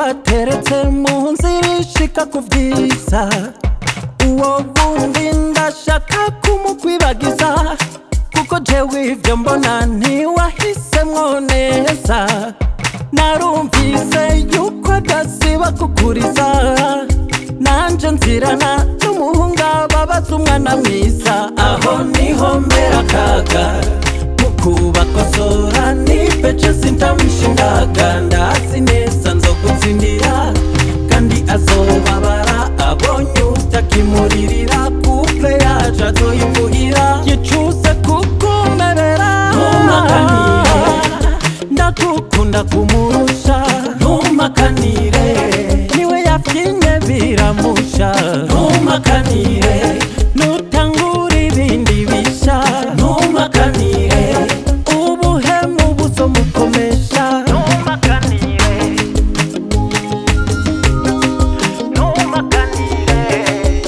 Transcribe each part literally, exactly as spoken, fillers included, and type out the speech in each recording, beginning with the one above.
wateretse mu nzira ishika ku vyiza uwo wundi ndashaka kumukwibagiza kuko jewe ivyo mbona ntiwahisemwo neza narumvise yuko adasiba kukuriza nanje nzirana n'umuhunga babaza umwana mwiza aho niho mbera akaga mukubakosora nipece sintamishindaga ndazi neza nzogutsindira kandi azobabara abonye utakimuririra couple yaje azoyivuhira yicuze kukumerera ntumakanire ndagukunda kumurusha ntumakanire niwe yavyinye biramusha ntumakanire nutangura ibindi bisha ntumakanire ubuhemu buzomukomesha ntumakanire ntumakanire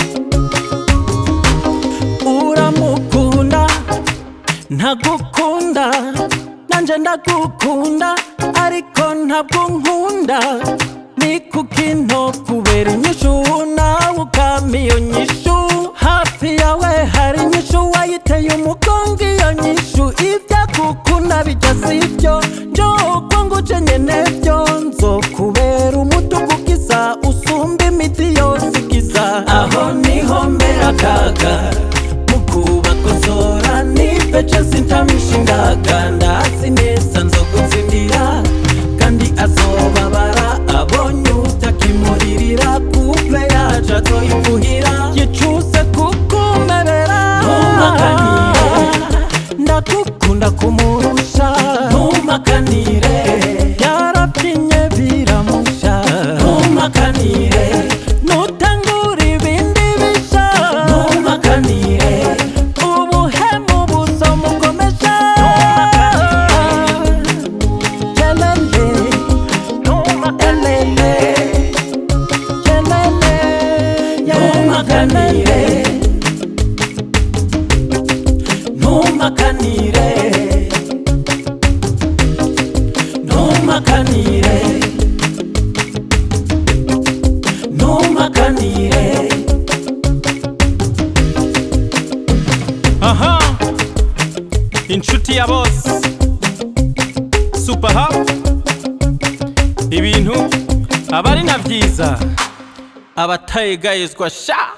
uramukunda ntagukunda nanje ndagukunda ariko ntabwo nkunda ni kuki nto kubera inyishu nawe ukama iyo nyishu hafi yawe hari inyishu wayiteye umugongo iyo nyishu ivyagukunda bijya sivyo njoko nguje nyene vyo nzokubera umutugukiza usumba imiti yose ikiza aho niho mbera akaga mukubakosora nipece sintamishindaga ndazi neza nzogutsindira kandi azobabara abonye utakimuririra couple yaje azoyivuhira yicuze kukumerera ntumakanire ndagukunda kumurusha ntumakanire yaravyinye biramusha ntumakanire nutangura ibindi bisha ntumakanire ubuhemu buzomukomesha ntumakanire ntumakanire ntumakanire ntumakanire aha inshuti ya bose super hub ibintu abari na vyiza abatayegayezwa sha